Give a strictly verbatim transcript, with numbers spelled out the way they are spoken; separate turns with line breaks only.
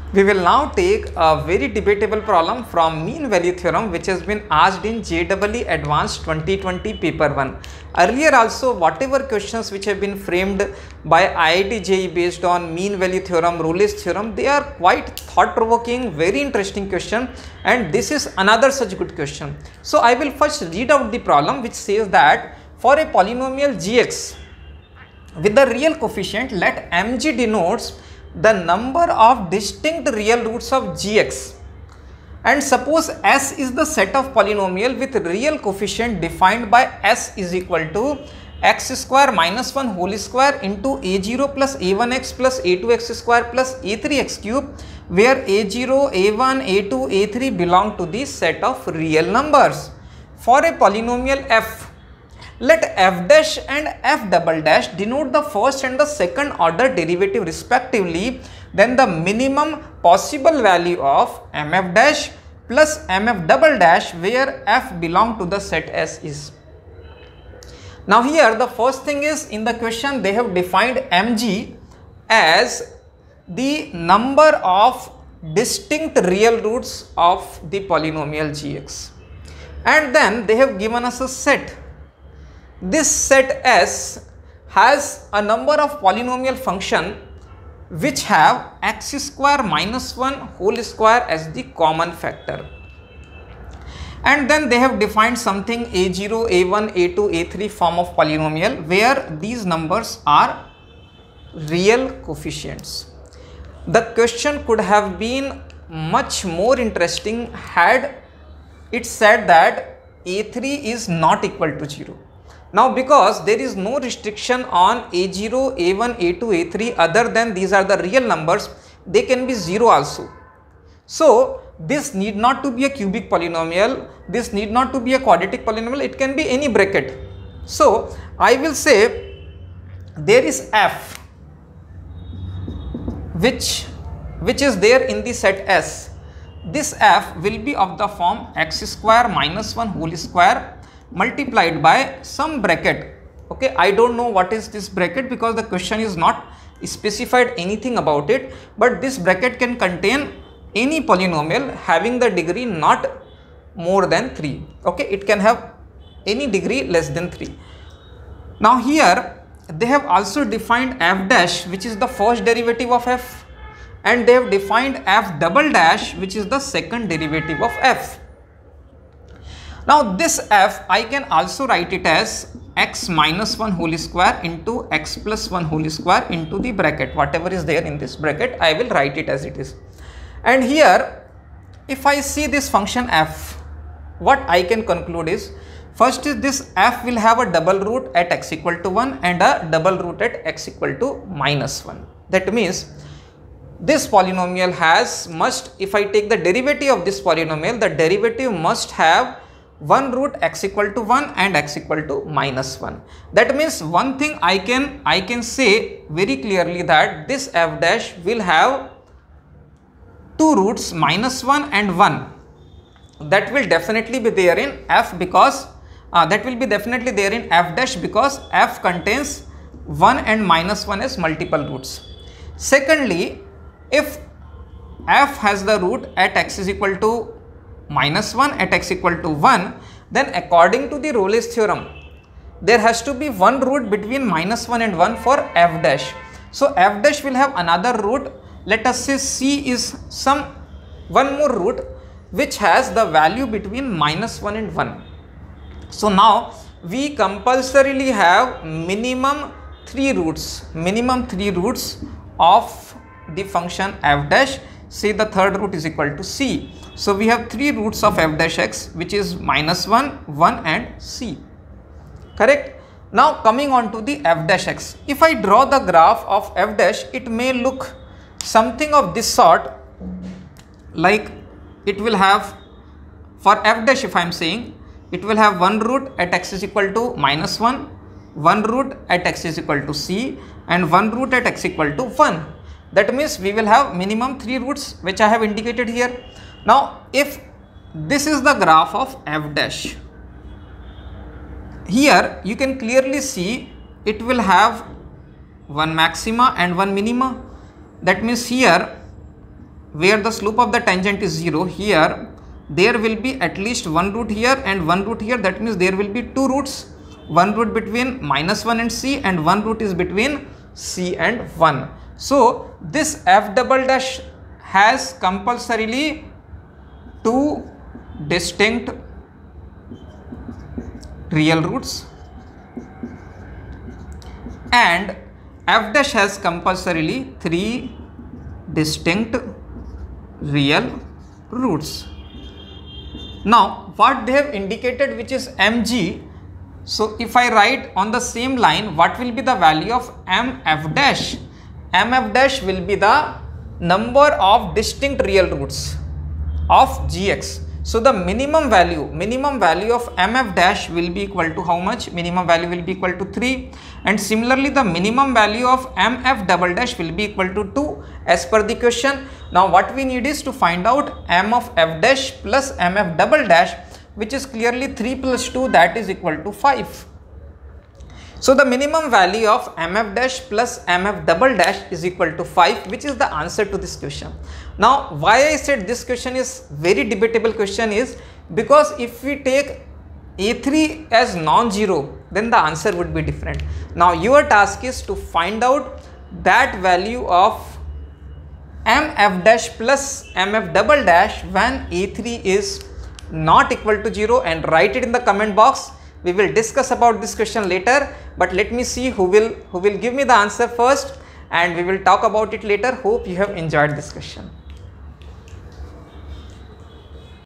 We will now take a very debatable problem from mean value theorem which has been asked in J E E Advanced twenty twenty paper one. Earlier also whatever questions which have been framed by I I T J E E based on mean value theorem, Rayleigh's theorem, they are quite thought provoking, very interesting question, and this is another such good question. So I will first read out the problem which says that for a polynomial Gx with the real coefficient, let Mg denotes the number of distinct real roots of Gx, and suppose S is the set of polynomial with real coefficient defined by S is equal to x square minus one whole square into a zero plus a one x plus a two x square plus a three x cube, where a zero, a one, a two, a three belong to the set of real numbers. For a polynomial f, let f dash and f double dash denote the first and the second order derivative respectively, then the minimum possible value of mf dash plus mf double dash where f belong to the set S is. Now here the first thing is, in the question they have defined Mg as the number of distinct real roots of the polynomial Gx, and then they have given us a set. This set S has a number of polynomial function which have x square minus one whole square as the common factor, and then they have defined something a zero, a one, a two, a three form of polynomial where these numbers are real coefficients. The question could have been much more interesting had it said that a three is not equal to zero. Now because there is no restriction on a zero, a one, a two, a three other than these are the real numbers, they can be zero also. So this need not to be a cubic polynomial, this need not to be a quadratic polynomial, it can be any bracket. So I will say there is f which, which is there in the set S. This f will be of the form x square minus one whole square multiplied by some bracket. Okay, I don't know what is this bracket because the question is not specified anything about it, but this bracket can contain any polynomial having the degree not more than three. Okay, it can have any degree less than three. Now here they have also defined f dash which is the first derivative of f, and they have defined f double dash which is the second derivative of f. Now this f I can also write it as x minus one whole square into x plus one whole square into the bracket, whatever is there in this bracket I will write it as it is. And here if I see this function f, what I can conclude is, first is this f will have a double root at x equal to one and a double root at x equal to minus one. That means this polynomial has must, if I take the derivative of this polynomial, the derivative must have one root x equal to one and x equal to minus one. That means one thing I can I can say very clearly that this f dash will have two roots minus one and one. That will definitely be there in f because uh, that will be definitely there in f dash because f contains one and minus one as multiple roots. Secondly, if f has the root at x is equal to minus one at x equal to one, then according to the Rayleigh's theorem there has to be one root between minus one and one for f dash. So f dash will have another root, let us say c is some one more root which has the value between minus one and one. So now we compulsorily have minimum three roots, minimum three roots of the function f dash. Say the third root is equal to c. So we have three roots of f dash x which is minus one, one and c. Correct? Now coming on to the f dash x. If I draw the graph of f dash, it may look something of this sort, like it will have, for f dash if I am saying, it will have one root at x is equal to minus one, one root at x is equal to c and one root at x equal to one. That means we will have minimum three roots which I have indicated here. Now if this is the graph of f dash, here you can clearly see it will have one maxima and one minima. That means here where the slope of the tangent is zero, here there will be at least one root here and one root here. That means there will be two roots, one root between minus one and c and one root is between c and one. So this f double dash has compulsorily two distinct real roots and f dash has compulsorily three distinct real roots. Now what they have indicated, which is mg, so if I write on the same line, what will be the value of mf dash? Mf dash will be the number of distinct real roots of gx. So the minimum value, minimum value of mf dash will be equal to how much? Minimum value will be equal to three, and similarly the minimum value of mf double dash will be equal to two as per the question. Now what we need is to find out m of f dash plus mf double dash, which is clearly three plus two, that is equal to five. So the minimum value of mf dash plus mf double dash is equal to five, which is the answer to this question. Now why I said this question is very debatable question is because if we take a three as non-zero, then the answer would be different. Now your task is to find out that value of mf dash plus mf double dash when a three is not equal to zero, and write it in the comment box. We will discuss about this question later, but let me see who will who will give me the answer first, and we will talk about it later. Hope you have enjoyed this question.